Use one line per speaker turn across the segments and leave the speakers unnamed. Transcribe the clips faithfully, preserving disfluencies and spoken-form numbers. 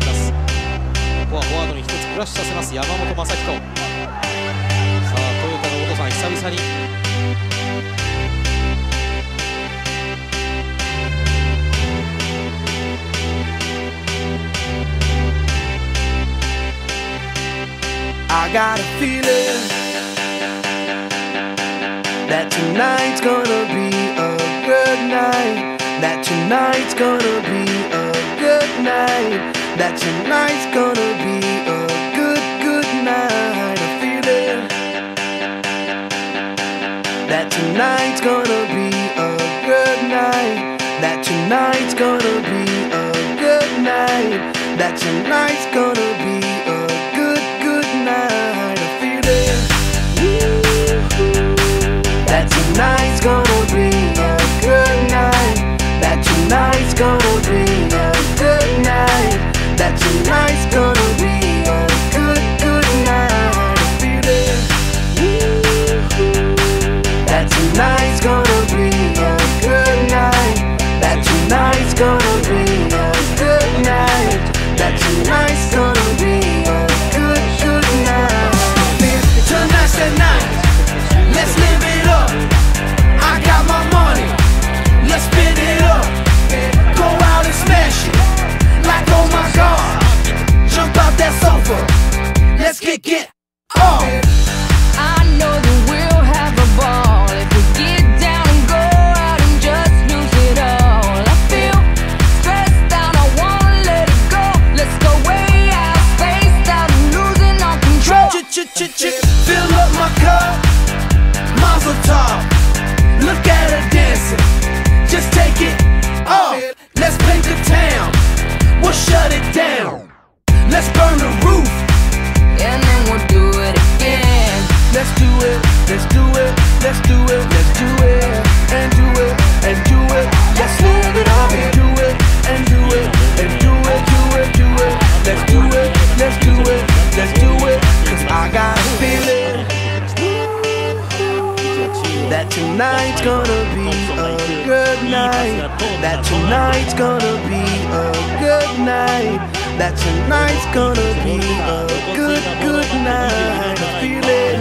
ります。ここはフォワードに一つプラスさせます山本昌人。さあトヨタのお父さん久々に
I got a feeling that tonight's gonna be a good night. That tonight's gonna be a good night. That tonight's gonna be a good, good night. A feeling that tonight's gonna be a good night. That tonight's gonna be a good night. That tonight's gonna be a good, good night. A feeling that tonight's gonna be a good night. That tonight's gonna be a good night. That tonight's gonna be a good, good night. A feeling that tonight's gonna be a good night. That tonight's gonna be a good night. That tonight's gonna be a good, good night. Tonight's the night. Let's live it up. I got my money. Let's spin it up. Go out and smash it. Like oh my god. Jump out that sofa. Let's get get off.
I know that we'll have a ball if we get down and go out and just lose it all. I feel stressed out, I wanna let it go. Let's go way out, spaced out and losing all control.
Ch-ch-ch-ch, fill up my cup. Mazel tov. Look at her dancing. Just take it off. Let's paint the town. We'll shut it down. Let's burn the roof.
And then we'll do it again.
Let's do it, let's do it, let's do it, let's do it, and do it, and do it. Let's live it up and do it, and do it, and do it, do it, do it. Let's do it, let's do it, let's do it. Cause I got a feeling that tonight's gonna be a good night. That tonight's gonna be a good night. That tonight's gonna be a good, good night. A feeling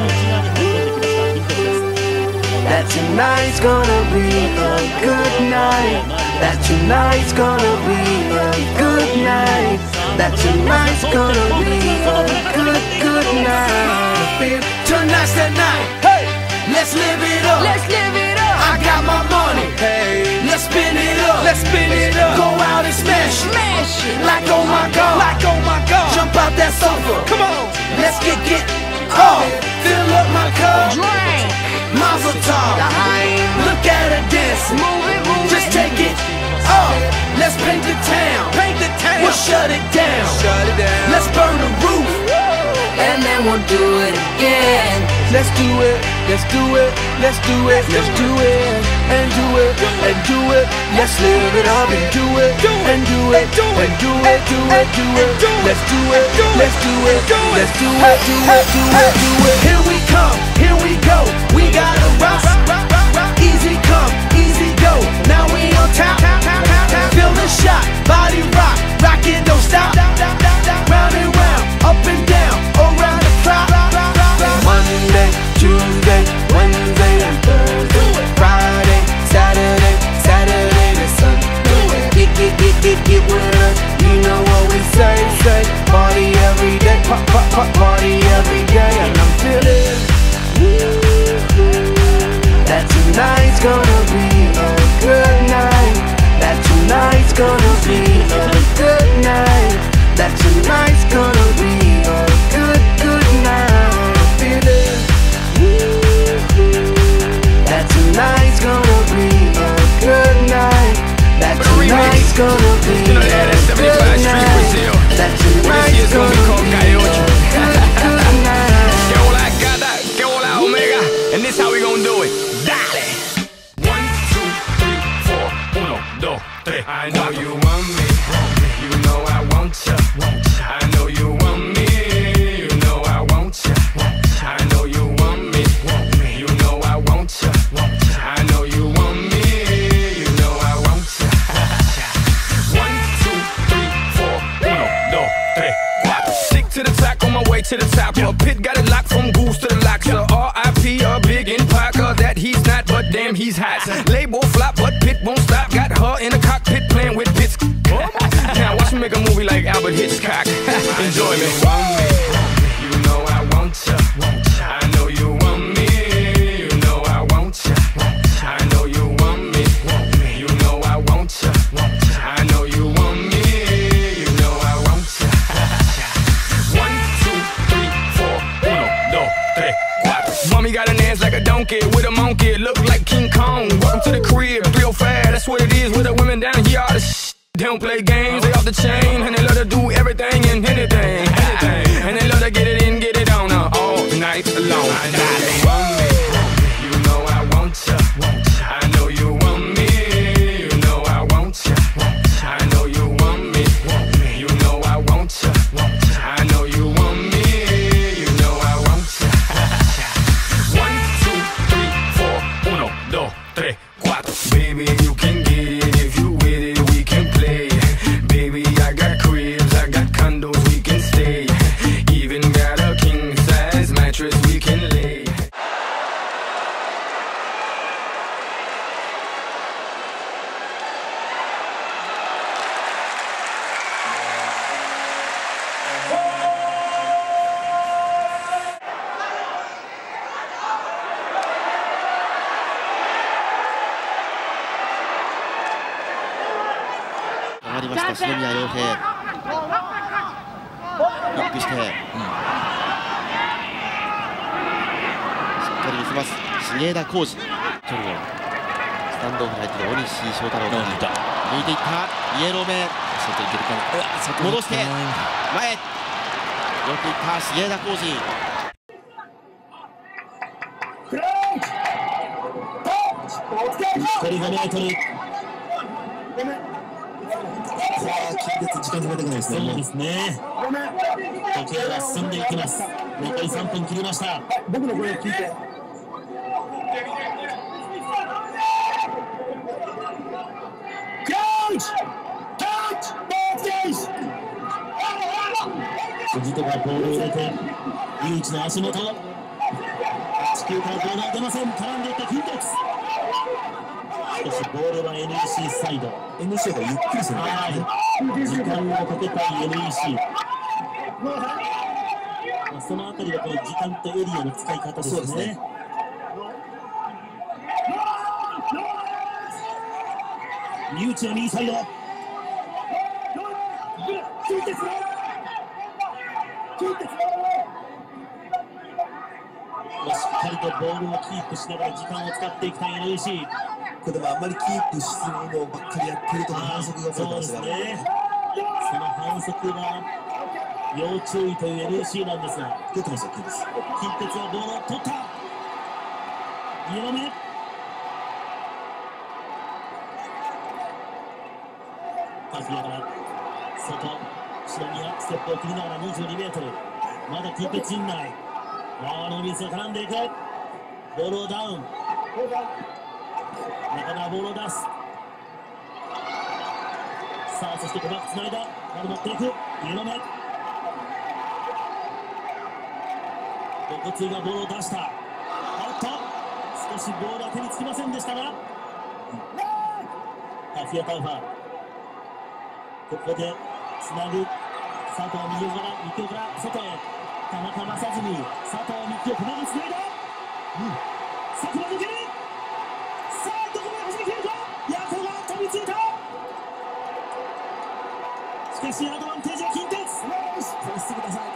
that tonight's gonna be a good night. That tonight's gonna be a good night. That tonight's gonna be a good, good night. A feeling tonight's the night. Hey, let's live it up.
Let's live it up.
I got my money. Hey, let's spin it up. Let's spin it up. Go out and smash it.
Smash it.
Like oh my god. Like oh my god. Jump out that sofa. Come on. Let's get get off. Fill up my cup.
Drink.
Mazel tov. Look at her dancing.
Move it, move
Just
it.
take it off. Let's paint the town. Paint the town. We'll shut it down. Shut it down. Let's burn the roof.
And then we'll do it again.
Let's do it, let's do it, let's do it, let's do it, and do it, and do it. Let's live it up and do it, and do it, and do it, do it, do it. Let's do it, let's do it, let's do it, do it, do it, do it. Here we come, here we go. We gotta rock, easy come, easy go. Now we on top, feel the shot, body rock, rock it, don't stop. Round and round, up and down, around the clock. Monday, Tuesday, Wednesday, and Thursday, Friday, Saturday, Saturday to Sunday. Get, get, get, get, get with us. You know what we say, say. Party every day, pop, pop, pop, party every day. And I'm feeling that tonight's gonna be a good night. That tonight's gonna be a good night. That tonight's gonna be a good, good night. Feeling that tonight's gonna be a good night. That tonight's gonna be a good night. That tonight's gonna be a good, good night. my way to the top. A pit got it locked from goose to the locks. So R I P a big in Parker that he's not, but damn he's hot. Label flop, but Pit won't stop. Got her in the cockpit playing with bits. Now watch me make a movie like Albert Hitchcock. Enjoy me. You know I want ya. I know you want me. You know I want ya. I know you want me. You know I want ya. I know you want me. You know I want ya. One, two, three, four. Uno, dos, tres, cuatro. Mommy got an ass like a donkey with a monkey. Look like King Kong. Welcome to the crib. three oh five. That's what it is with the women down here. All the sh. They don't play games. They off the chain and they love to do everything and anything, anything. And they love to get it in, get it on uh, all night long. I know you want me. You know I want ya. I know you want me. You know I want ya. I know you want me. You know I want ya. I know you want me. You know I want ya. One, two, three, four. Uno, dos, tres, cuatro. Baby, you can get it if you with it. We can play. Baby, I got cribs, I got condos, we can stay. Even got a king size mattress we can lay.
上がりました篠宮亮平、バックして、うん、しっかり見せます重枝浩二、距離をスタンドオフに入っている大西翔太郎が抜いていったイエロー目、外いけるか、戻して前、よくいった重枝浩二。残りごメートル。近鉄時間かけてくないですね。そうですね。時計が進んでいきます。残りさんぷん切りました。僕の声聞いて。藤戸がボールを入れて、井内の足元。地球からボールは出ません。絡んでいった近鉄。しかしボールは エヌイーシー サイド。エヌイーシー がゆっくりする。時間をかけたい エヌイーシー。まあ、そのあたりはこの時間とエリアの使い方ですね。そうですね。井内の右サイド。しっかりとボールをキープしながら時間を使っていきたい エヌイーシー。これでもあんまりキープするのばっかりやってると反則が起こるんですね。その反則は要注意という エヌイーシー なんですが、出てますよ、近鉄。近鉄はボールを取った。にばんめ。タフィアから外、篠宮ステップを切りながらにじゅうにメートル。まだ近鉄陣内。ワーの水が絡んでいく。ボールをダウン。中川ボールを出す。さあ、そして小バックつないだ。まだ持っていく。家の目。横津がボールを出した。おっと、少しボールは手につきませんでしたが。タフィアタウファー。ここでつなぐ。佐藤右から、右から外へ。田中正純、佐藤幹をここにつないだ。うん。佐久間抜ける。さあ、どこまで走り切るか。ヤコが飛びついた。しかしアドバンテージは近鉄。よし、こうしてください。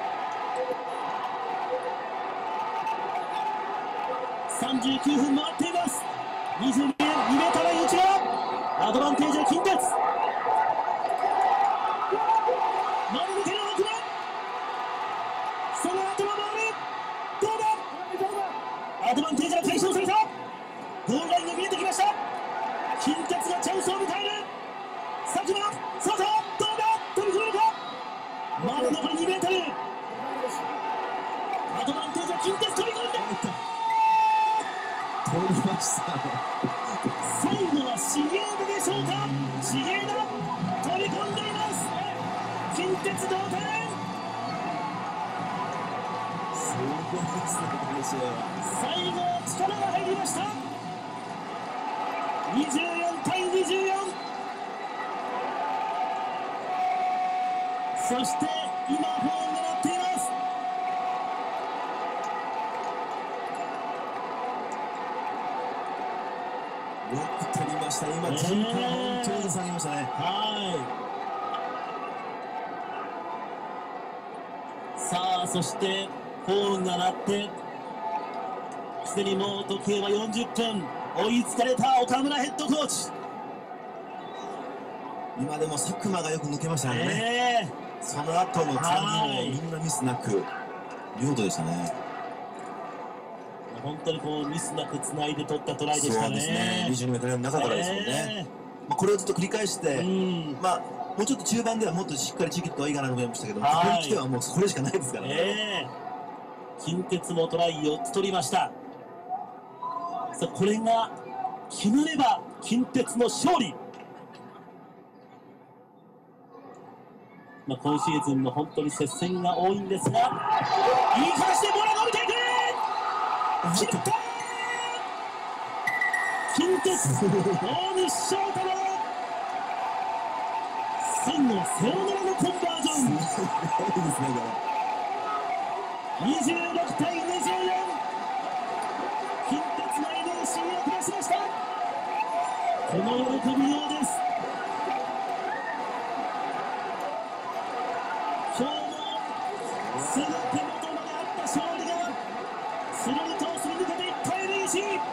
さんじゅうきゅうふん回っています。にじゅうにメートルライン内側。アドバンテージは近鉄。まだ抜ける奥田。その後のボール。どうだ。アドバンテージは解消された。ゴールラインが見えてきました。近鉄がチャンスを迎える。佐久間、佐藤、どうだ。飛び越えるか。まだ残りにメートル。アドバンテージは近鉄飛び込んで。通りましたね。最後は重枝でしょうか。重枝飛び込んでいます。近鉄同点。 最後は力が入りました。にじゅうよんたいにじゅうよん。そして今ホーンが鳴っています。
よく取りました。今、テンポが本当に下げましたね。
はい。さあ、そしてホーンが鳴ってすでにもう時計はよんじゅっぷん。追いつかれた岡村ヘッドコーチ。
今でも佐久間がよく抜けましたね。
えー、
その後のつなぎもみんなミスなく見事でしたね。
本当にこうミスなくつないで取ったトライでしたね。
そうですね。にじゅうにメートルの中からですもんね。えー、これをずっと繰り返して、うん、まあもうちょっと中盤ではもっとしっかりちぎった方がいいかなと思いましたけど、ここに来てはもうこれしかないですからね。
えー、近鉄もトライよっつ取りました。さあこれが決まれば近鉄の勝利。まあ今シーズンの本当に接戦が多いんですが、いい形でボールが伸びていく。切った近鉄大西翔太郎、最後サヨナラのコンバージョン。にじゅうろくたいにじゅうよん、近鉄が エヌエーシー を下しました。この喜びようです。今日もすぐ手元まであった勝利がスルートをすり抜けていった エヌイーシー。